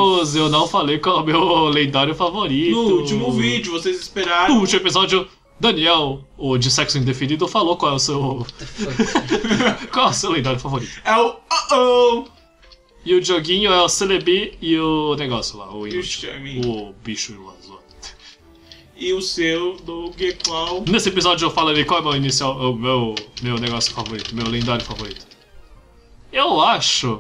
Marcos, eu não falei qual é o meu lendário favorito. No último vídeo, vocês esperaram. No último episódio, Daniel, o de sexo indefinido, falou qual é o seu... qual é o seu lendário favorito. É o Uh-oh! E o Dioguinho é o Celebi e o negócio lá, o E o Charmy. o bicho lá. E o seu, do Gequal. Nesse episódio eu falarei qual é o meu inicial, o meu negócio favorito, meu lendário favorito. Eu acho...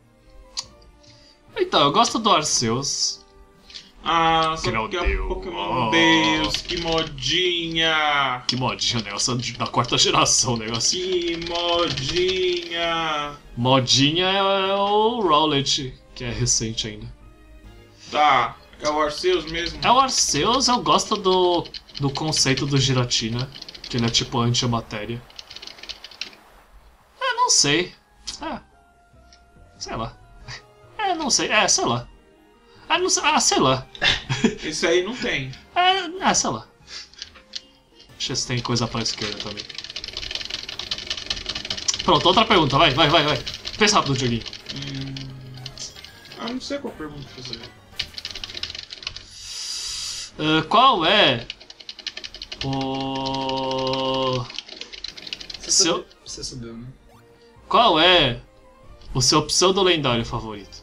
Então, eu gosto do Arceus. Ah, só Que porque é Deus. o Pokémon Deus, que modinha! Que modinha, negócio da quarta geração, negócio. Que modinha! Modinha é o Rowlet, que é recente ainda. Tá, é o Arceus mesmo? É o Arceus, eu gosto do conceito do Giratina, que ele é tipo antimatéria. Não sei. Sei lá. Não sei. Sei lá. Não sei. Sei lá. Esse aí não tem. Sei lá. Deixa eu ver se tem coisa pra esquerda também. Pronto, outra pergunta. Vai. Pensa rápido, Dioguinho. Não sei qual pergunta fazer. Qual é o... Você subiu, né? Qual é o seu pseudo-lendário favorito?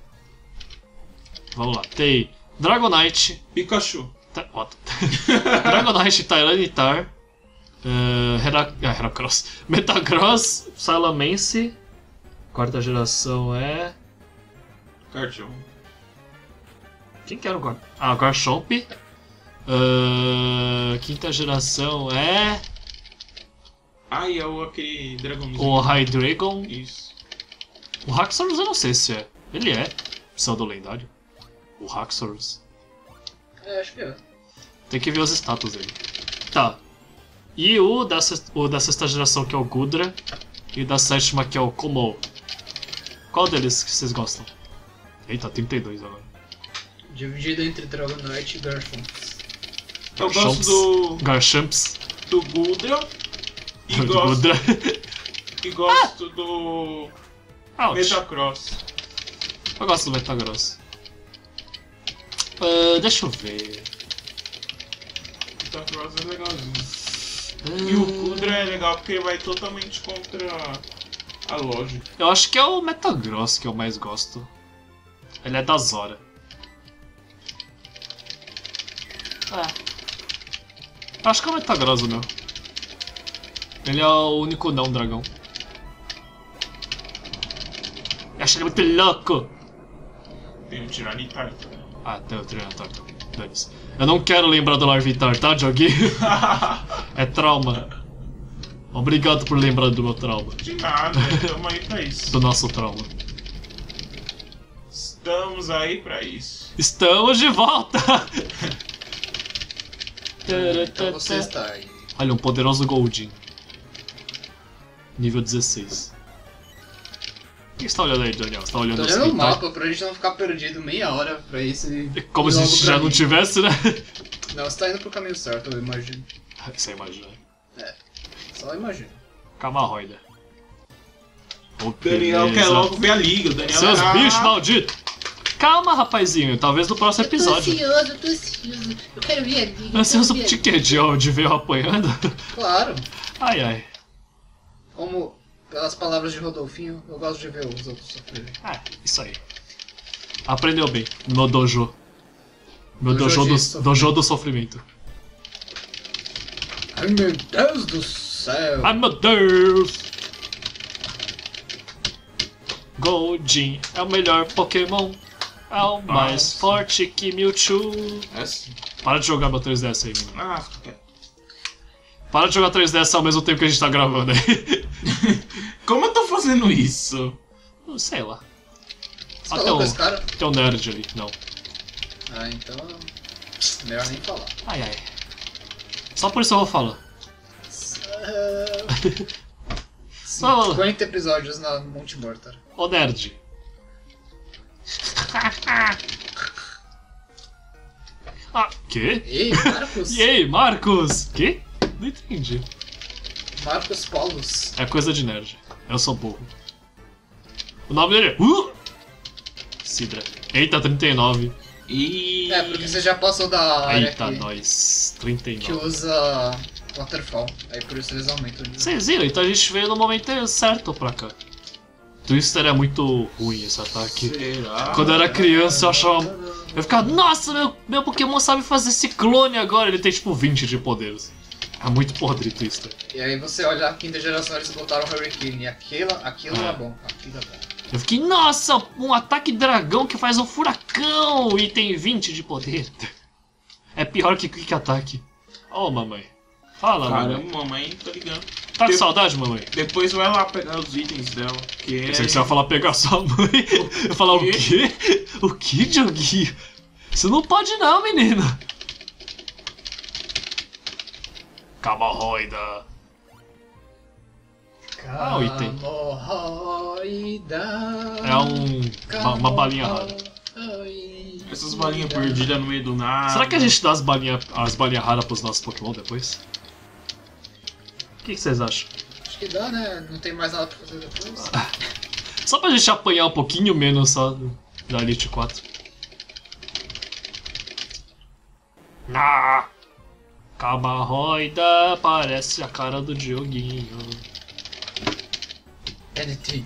Vamos lá. Tem Dragonite, Pikachu. Dragonite, Tyranitar, Heracross, Metagross, Salamence. Quarta geração é... Cartão. Quem que era o quarto? Garchomp. Quinta geração é... É aquele dragãozinho. O Hydreigon. Isso. O Haxorus eu não sei se é. Ele é pseudo-lendário. O Haxorus. Acho que é. Tem que ver os status dele. Tá. E o da sexta geração que é o Gudra. E da sétima que é o Komou. Qual deles que vocês gostam? Eita, 32 agora. Dividido entre Dragonite e Garchomps. Eu gosto Garchamps. do Gudra. E Do gosto, Gudra. e gosto do Ouch. Metacross. Eu gosto do Metagross. Deixa eu ver. Metacross é legalzinho. E o Gudra é legal porque vai totalmente contra a lógica. Eu acho que é o Metagross que eu mais gosto. Ele é da Zora. Acho que é o Metagross o meu. Ele é o único não dragão. Eu acho ele muito louco! Tem o Tiranitar. Tem o Tyranitar também. Dane-se. Eu não quero lembrar do Larvitar, tá, Dioguinho? É trauma. Obrigado por lembrar do meu trauma. De nada, estamos aí pra isso. Do nosso trauma. Estamos aí pra isso. Estamos de volta! Então você está aí. Olha, um poderoso Goldin. Nível 16. O que você tá olhando aí, Daniel? Você tá olhando Tô os olhando o itens? mapa pra gente não ficar perdido meia hora pra isso e... Como e se logo já pra não mim. tivesse, né? Não, você tá indo pro caminho certo, eu imagino. Você imagina. Só imagino. Camarroida. Daniel quer logo ver a liga. O Daniel Seus bichos malditos! Calma, rapazinho. Talvez no próximo episódio. Eu tô ansioso. Eu quero ver a liga. Ansioso de quê? De ver eu apanhando? Claro. Ai. Como pelas palavras de Rodolfinho, eu gosto de ver os outros sofrerem. Isso aí. Aprendeu bem. No dojo. Meu Dojo dojo do sofrimento. Ai meu Deus do céu. Ai meu Deus! Goldin é o melhor Pokémon. É o mais forte que Mewtwo. Para de jogar meu 3DS aí, menino. Para de jogar 3DS ao mesmo tempo que a gente tá gravando aí. Como eu tô fazendo isso? Não sei lá. Você falou com esse cara? Tem um nerd ali, não. Então... melhor nem falar. Ai. Só por isso eu vou falar. 50 episódios na Monte Mortar. Ô nerd. Quê? Ei, Marcos! E aí, Marcos? Quê? Não entendi. Marcos Polos. É coisa de nerd. Eu sou burro. O nome dele é... Sidra. Eita, 39. E... É, porque você já passou da área Eita, nós. que 39. usa Waterfall. Aí por isso eles aumentam. Vocês viram? Então a gente veio no momento certo pra cá. Twister é muito ruim esse ataque. Será? Quando eu era criança eu achava... Eu ficava, nossa, meu Pokémon sabe fazer ciclone agora. Ele tem tipo 20 de poderes. É muito podre, Twister. E aí você olha a quinta geração, eles botaram o Hurricane. E aquilo é bom. Aquilo é bom. Eu fiquei, nossa, um ataque dragão que faz um furacão e tem 20 de poder. É pior que Quick Attack. Oh, mamãe. Fala, mamãe. Caramba, mamãe, tô ligando. Tá com saudade, mamãe? Depois vai lá pegar os itens dela. Que é... Pensei que você ia falar pegar sua mãe. Eu ia falar, o quê? O que, Dioguinho? Você não pode não, menina. Camarroida. Ah, o item. É uma balinha rara. Essas balinhas perdidas no meio do nada. Será que a gente dá as balinhas raras pros nossos Pokémon depois? O que vocês acham? Acho que dá, né? Não tem mais nada pra fazer depois. Só pra gente apanhar um pouquinho menos só da Elite 4. Ah! Camarroida parece a cara do Dioguinho. NT.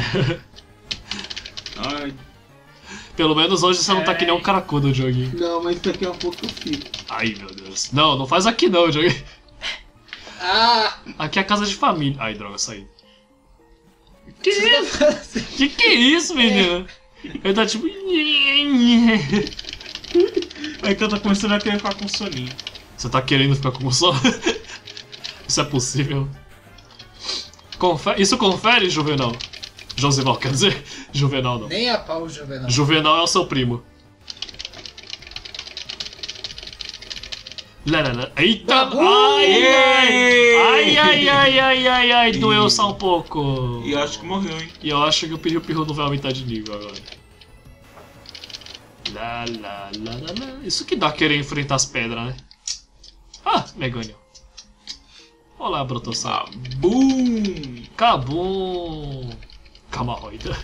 Ai. Pelo menos hoje você não tá que nem um caracudo, Dioguinho. Não, mas daqui a pouco eu fico. Ai, meu Deus. Não, não faz aqui não, Dioguinho. Ah! Aqui é a casa de família. Ai, droga, saí. Que isso? Que é isso, menina? Ele tá tipo... É que eu tô começando a querer ficar com soninho. Você tá querendo ficar com sono? Isso é possível? Isso confere, Juvenal? Josival, quer dizer? Juvenal não. Nem a pau, Juvenal. Juvenal é o seu primo. Eita! Ai, doeu só um pouco. E eu acho que morreu, hein? E eu acho que o Pirru não vai aumentar de nível agora. Isso que dá querer enfrentar as pedras, né? Ah, Megane. Olá, Brotossauro. Boom! Cabum! Camarroida.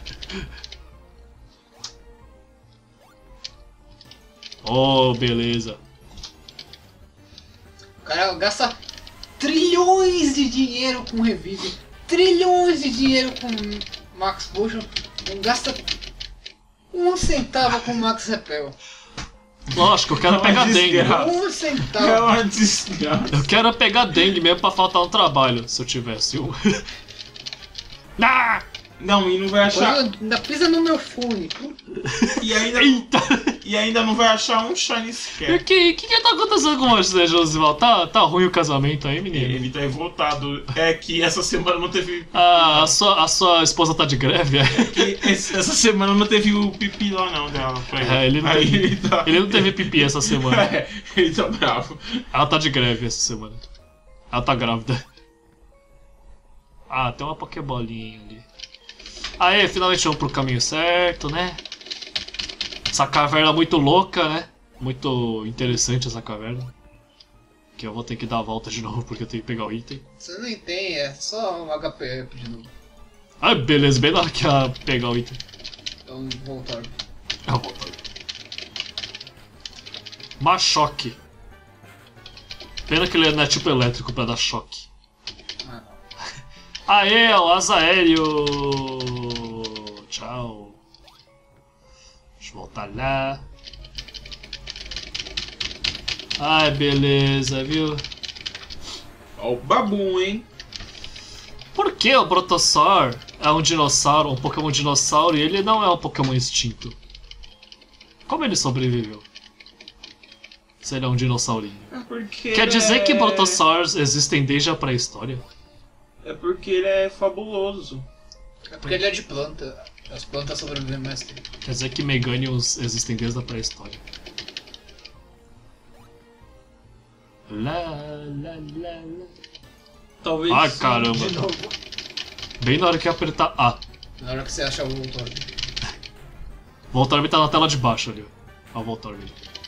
Oh, beleza. O cara gasta trilhões de dinheiro com Revive, trilhões de dinheiro com Max Potion, não gasta um centavo com Max Repel. Lógico, eu quero pegar dengue. Um centavo. Eu quero pegar dengue mesmo pra faltar um trabalho, se eu tivesse um. Ah! Não, e não vai achar. Ainda pisa no meu fone. E ainda, Eita! e ainda não vai achar um shiny O sequer. que tá acontecendo com você, Josival? Tá ruim o casamento aí, menino? Ele tá revoltado. É que essa semana não teve. Ah, a sua esposa tá de greve? É? Que essa semana não teve o pipi lá não dela. Pra ele. É, ele não, Aí teve, ele tá. ele não teve pipi essa semana. É, ele tá bravo. Ela tá de greve essa semana. Ela tá grávida. Ah, tem uma pokebolinha ali. Aê, finalmente vamos pro caminho certo, né? Essa caverna muito louca, né? Muito interessante essa caverna. Que eu vou ter que dar a volta de novo porque eu tenho que pegar o item. Você nem tem, é só um HP de novo. Ah, beleza, bem na hora que ela pegar o item. Então voltar. Eu vou voltar. Machoque. Pena que ele não é tipo elétrico pra dar choque. Ah, não. Aê, o asa aéreo! Tchau. Deixa eu voltar lá. Ai, beleza, viu? Ó o Babum, hein? Por que o Brotossauro é um dinossauro, um Pokémon dinossauro, e ele não é um Pokémon extinto? Como ele sobreviveu? Se ele é um dinossaurinho. É porque. Quer dizer que Brotosaurs existem desde a pré-história? É porque ele é fabuloso. É porque ele é de planta. As plantas sobrevivem mais tempo. Quer dizer que Meganiums existem desde a pré-história. Lá. Talvez. Ai, sim. caramba. De novo. Bem na hora que apertar A. Na hora que você acha o Voltorb. Voltorb tá na tela de baixo ali, ó. Ó o Voltorb.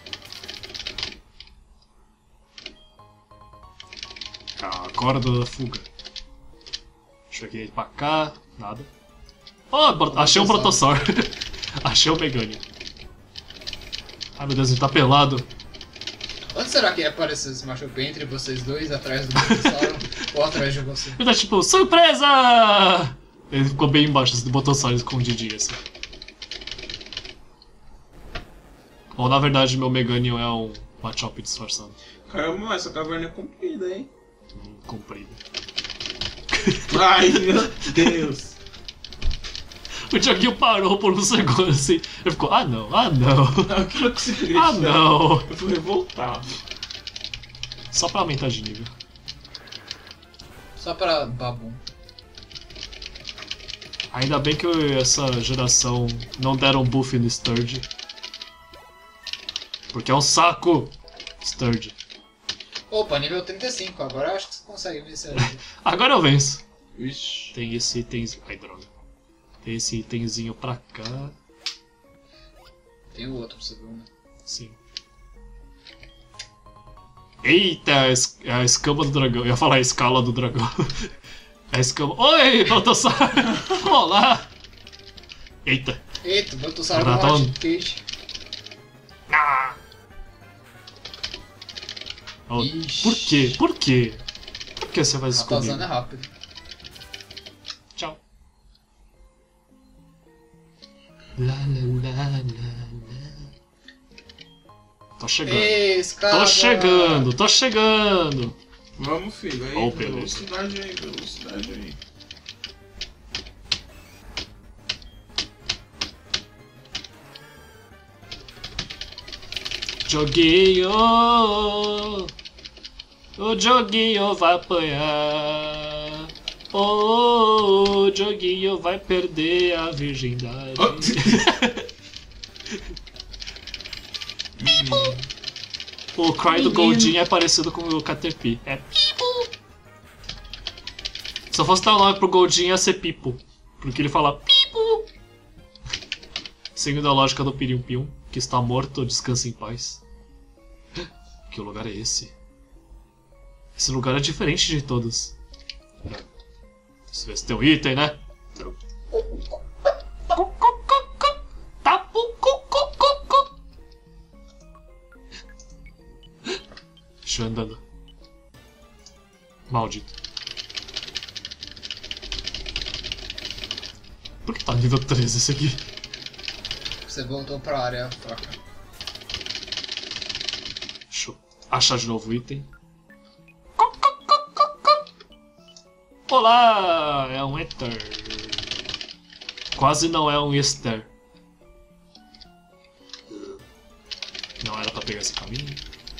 A corda da fuga. Joguei ele pra cá, nada. Oh, achei um Brotossauro. Achei o Megane. Ai meu Deus, ele tá pelado. Onde será que ia aparecer esse machucou entre vocês dois, atrás do Botossauro ou atrás de você? Ele tá tipo, surpresa! Ele ficou bem embaixo do Botossauro escondidinho assim. Ou na verdade meu Meganium é um Machop disfarçado. Caramba, essa caverna é comprida, hein? Comprido. Ai, meu Deus. O Dioguinho parou por um segundo assim. Ele ficou, ah não, ah não. Não, que não consegui Ah não. Eu fui revoltado. Só pra aumentar de nível. Só pra babum. Ainda bem que essa geração não deram buff no Sturge. Porque é um saco! Sturge. Opa, nível 35, agora eu acho que você consegue vencer ali. Agora eu venço. Ixi. Tem esse itemzinho. Ai, droga. Tem esse itemzinho pra cá. Tem o outro pra você ver, né? Sim. Eita, a escama do dragão. Eu ia falar a escala do dragão. A escama. Oi, Baltasar! Olá! Eita. Eita, o Botossauro Raton. bate Cage. Ah. Oh, Ixi. por quê? Por quê? Por que você faz isso comigo? Ratazana é rápido. Tchau. Lá, lá, lá, lá, lá. Tô chegando. Escada. Tô chegando, tô chegando. Vamos, filho. Aí, Ó o Pelé. velocidade aí, velocidade aí. Joguinho, o Joguinho vai apanhar. O Joguinho vai perder a virgindade. O cry do Goldin é parecido com o Caterpie. É Pipo. Se eu fosse dar o nome pro Goldin ia ser Pipo. Porque ele fala Pipo. Seguindo a lógica do Pirim Pium, que está morto, descansa em paz. Que lugar é esse? Esse lugar é diferente de todos. Deixa eu ver se tem um item, né? Deixa eu andando. Maldito. Por que tá nível 13 esse aqui? Você voltou pra área fraca. Deixa eu achar de novo o item. Olá! É um Ether. Quase não é um Ester. Não era pra pegar esse caminho.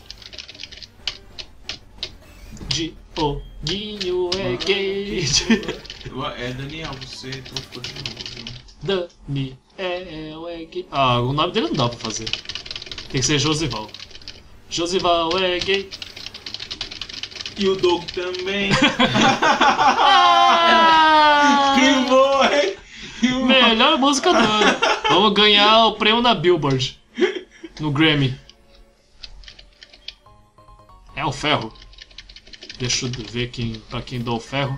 Dioguinho é gay. É, Daniel, você trocou de novo, viu? Daniel é gay. Ah, o nome dele não dá pra fazer. Tem que ser Josival. Josival é gay. E o Doug também. Ah! Que bom, hein? Melhor música do ano. Vamos ganhar o prêmio na Billboard. No Grammy. É o ferro. Deixa eu ver pra quem dou o ferro.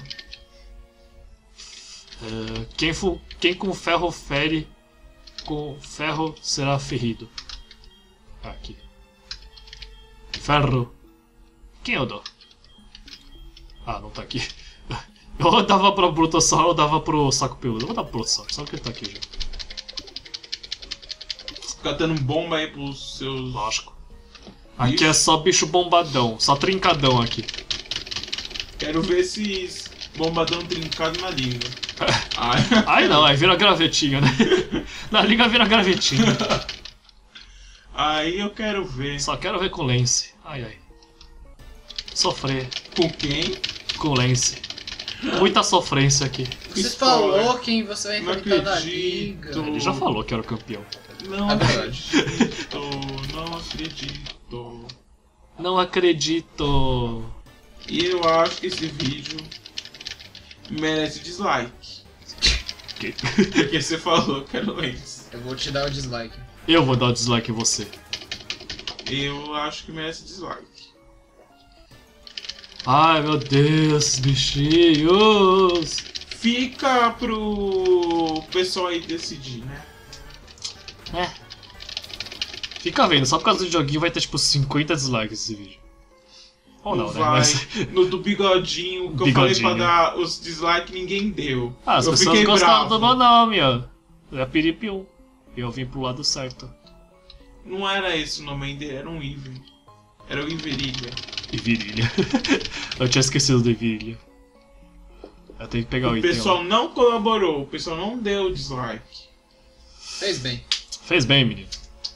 Quem com ferro fere, com ferro será ferido. Aqui. Ferro. Quem eu dou? Ah, não tá aqui. Eu dava pra Brutossauro ou dava pro Saco Peludo. Eu vou dar pro Brutossauro, só que ele tá aqui já. Catando bomba aí pros seus... Lógico. Aqui é só bicho bombadão, só trincadão aqui. Quero ver esses bombadão trincado na língua. Ai não, aí vira gravetinho, né? Na língua vira gravetinho. Aí eu quero ver. Só quero ver com Lance. Ai ai. Sofrer Com quem? com Lance. Muita sofrência aqui. Você Spoiler. falou quem você vai Não enfrentar na acredito. liga. Ele já falou que era o campeão. Não É acredito, não acredito. Não acredito. E eu acho que esse vídeo merece dislike. Que? Porque você falou que era o Lance. Eu vou te dar o dislike. Eu vou dar o dislike em você. Eu acho que merece dislike. Ai meu Deus, bichinhos. Fica pro pessoal aí decidir, né? É. Fica vendo, só por causa do joguinho vai ter tipo 50 dislikes esse vídeo. Ou não, né? Vai. Mas... No do bigodinho, que eu falei pra dar os dislikes, ninguém deu. Ah, as eu pessoas fiquei gostaram bravo. do meu nome, ó. É Piripium. E eu vim pro lado certo. Não era esse o nome ainda, era um Iver. Era o Iverilha. E virilha. Eu tinha esquecido do virilha. Eu tenho que pegar o O item pessoal lá. não colaborou, o pessoal não deu dislike. Fez bem. Fez bem, menino.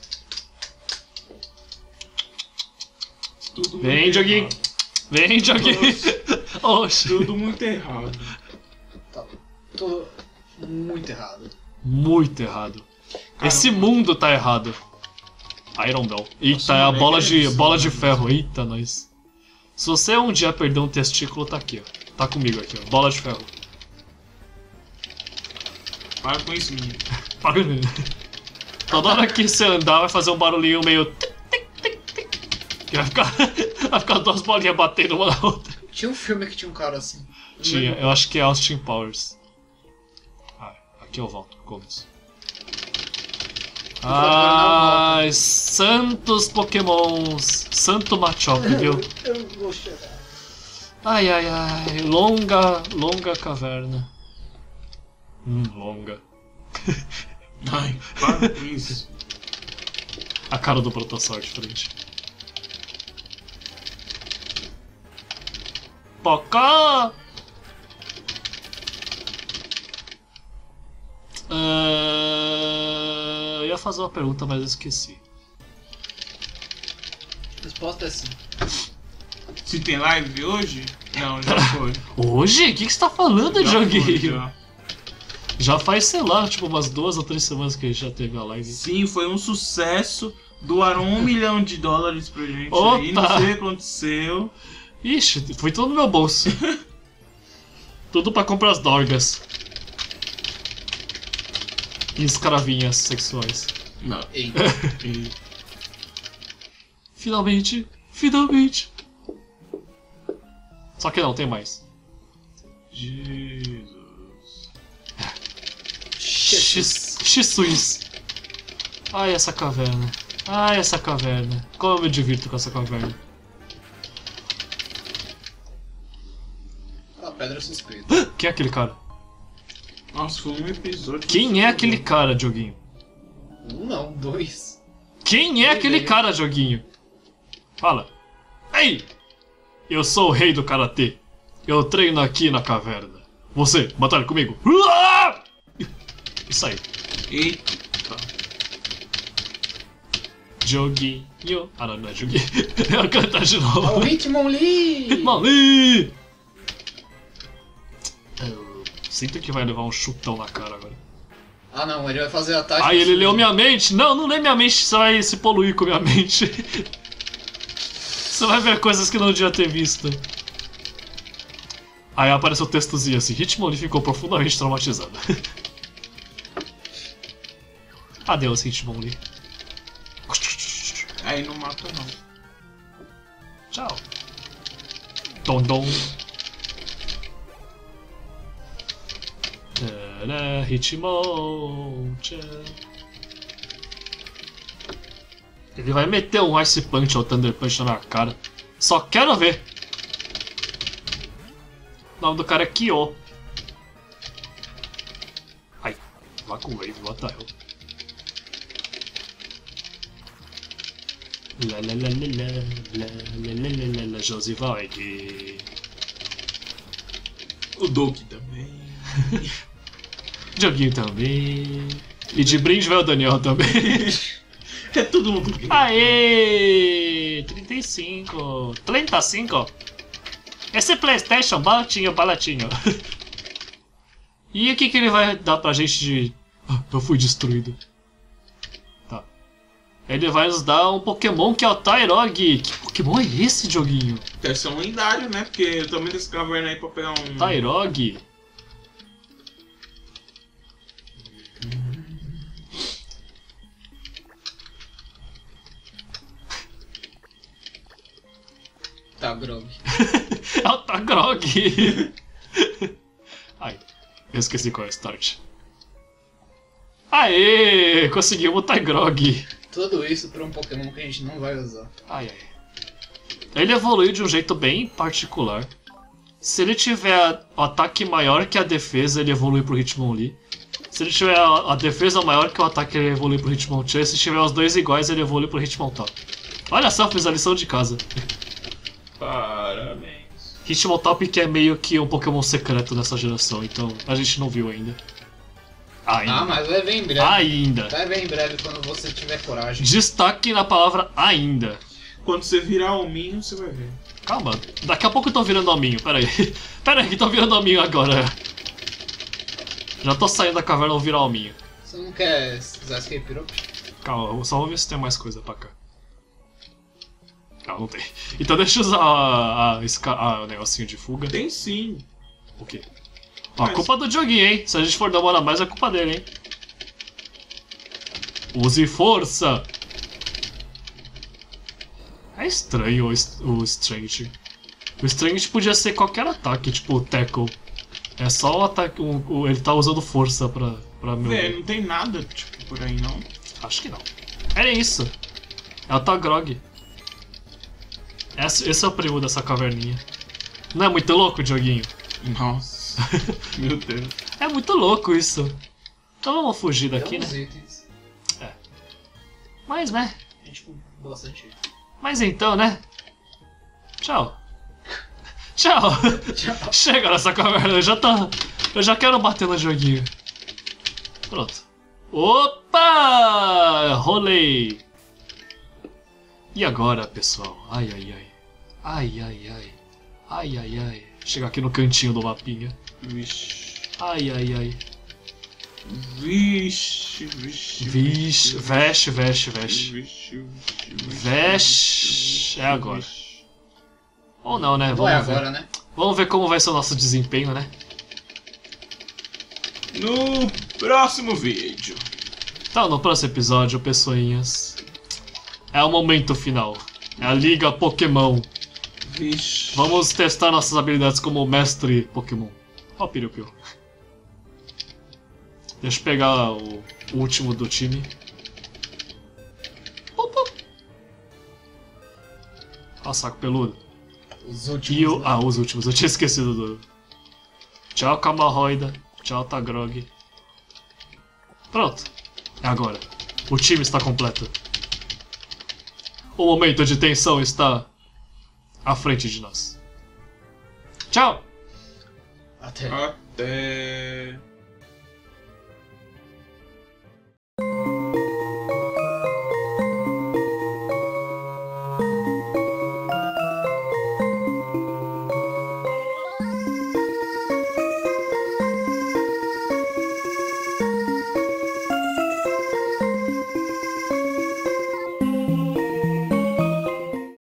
Tudo Vem, muito joguinho. errado. Vem, joguinho. Oxi. Tudo muito errado. Tá tudo muito errado. Muito errado. Caramba. Esse mundo tá errado. Iron Bell. Eita, Nossa, é a moleque, bola de isso, ferro. Eita, nós. Se você um dia perder um testículo, tá aqui, ó. Tá comigo aqui, ó. Bola de ferro. Para com isso, menino. Para, menino. Toda hora que você andar, vai fazer um barulhinho meio... Que vai ficar duas bolinhas batendo uma na outra. Tinha um filme que tinha um cara assim. Tinha, eu acho que é Austin Powers. Ah, aqui eu volto, começo. Ai, santos pokémons. Santo Machop, viu? Eu vou chegar. Ai, ai, ai. Longa caverna. Longa. Ai, para com isso. A cara do Protossauro de frente. Pocó! Eu ia fazer uma pergunta, mas eu esqueci. A resposta é sim. Se tem live hoje? Não, já foi. Hoje? O que você tá falando, Já foi, joguinho? já. Já faz, sei lá, tipo umas 2 ou 3 semanas que a gente já teve a live. Sim, foi um sucesso. Doaram $1 milhão pra gente Opa! aí. Não sei o que aconteceu. Ixi, foi tudo no meu bolso. Tudo pra comprar as dorgas. E escravinhas sexuais. Não. Eita. Finalmente. Só que não, tem mais. Jesus. X-Suiz. Ai, essa caverna. Como eu me divirto com essa caverna. A pedra suspeita. Quem é aquele cara? Nossa, foi um episódio. Quem é aquele cara, joguinho? Um não, dois. Quem é aquele cara, joguinho? Fala. Ei! Eu sou o rei do karatê. Eu treino aqui na caverna. Você, batalha comigo. Uá! Isso aí. Eita. Joguinho. Ah, não é joguinho. Eu vou cantar de É o novo. Hitmonlee! Mali! Eu sinto que vai levar um chutão na cara agora. Ah não, ele vai fazer a tática. Ai, ele leu minha mente? Não, não lê minha mente, você vai se poluir com minha mente. Você vai ver coisas que não devia ter visto. Aí apareceu o textozinho assim: Hitmonlee ficou profundamente traumatizado. Adeus, Hitmonlee. Aí não mata não. Tchau. Dom. Hitmonchan. Ele vai meter um Ice Punch ou Thunder Punch na minha cara. Só quero ver. O nome do cara é Kyo. Ai, vá com Wave, what the hell. La Josivaldi. O Doki também. Joguinho também. E de brinde vai o Daniel também. É todo mundo gay. Aê! 35. 35. Esse PlayStation, baratinho. E o que ele vai dar pra gente de... Ah, eu fui destruído. Tá. Ele vai nos dar um Pokémon que é o Tyrog. Que Pokémon é esse, joguinho? Deve ser um lendário, né? Porque eu também desse caverna aí pra pegar um... Tyrog? Tá, Grog. É o Tagrog. Ai, eu esqueci qual é o start. Aê! Conseguimos o Tagrog. Tudo isso pra um Pokémon que a gente não vai usar. Ai, ai. Ele evolui de um jeito bem particular. Se ele tiver o ataque maior que a defesa, ele evolui pro Hitmonlee. Se ele tiver a defesa maior que o ataque, ele evolui pro Hitmonchan. Se tiver os dois iguais, ele evolui pro Hitmontop. Olha só, fiz a lição de casa. Parabéns. Hitmontop que é meio que um Pokémon secreto nessa geração, então a gente não viu ainda. Ainda. Ah, mas vai ver em breve. Ainda. Vai ver em breve quando você tiver coragem. Destaque na palavra ainda. Quando você virar hominho, você vai ver. Calma, daqui a pouco eu tô virando hominho, pera aí. Pera aí que tô virando hominho agora. Já tô saindo da caverna, vou virar hominho. Você não quer usar Escape Rope? Calma, só vou ver se tem mais coisa pra cá. Ah, não tem. Então deixa eu usar o negocinho de fuga. Tem sim. O quê? Ó, a culpa do Dioguinho, hein? Se a gente for demorar mais, é culpa dele, hein? Use força! É estranho o Strange. O Strange podia ser qualquer ataque, tipo o Tackle. É só o ataque. Ele tá usando força pra meu. Vê, não tem nada, tipo, por aí não. Acho que não. É isso. É o Tagrog. Esse é o primo dessa caverninha. Não é muito louco, Dioguinho? Nossa. Meu Deus. É muito louco isso. Então vamos fugir daqui, Tem uns né? itens. Mas, né? A gente com bastante. Mas então, né? Tchau. Tchau. Tchau. Chega nessa caverna, eu já quero bater no joguinho. Pronto. Opa! Rolei. E agora, pessoal? Ai, ai, ai. Ai, ai, ai. Ai, ai, ai. Chegar aqui no cantinho do mapinha. Vixe. Ai, ai, ai. Vixe. Vixe. Veste. Veste. É agora. Ou não, né? Vai Vamos ver. agora, né? Vamos ver como vai ser o nosso desempenho, né? No próximo vídeo. Então, no próximo episódio, pessoinhas, é o momento final. É a Liga Pokémon. Vixe. Vamos testar nossas habilidades como mestre Pokémon. Ó o Piu-Piu. Deixa eu pegar o último do time. Ó o saco peludo. Os E últimos. os últimos, eu tinha esquecido do... Tchau, Camarroida. Tchau, Tagrog. Pronto. É agora. O time está completo. O momento de tensão está à frente de nós. Tchau! Até. Até.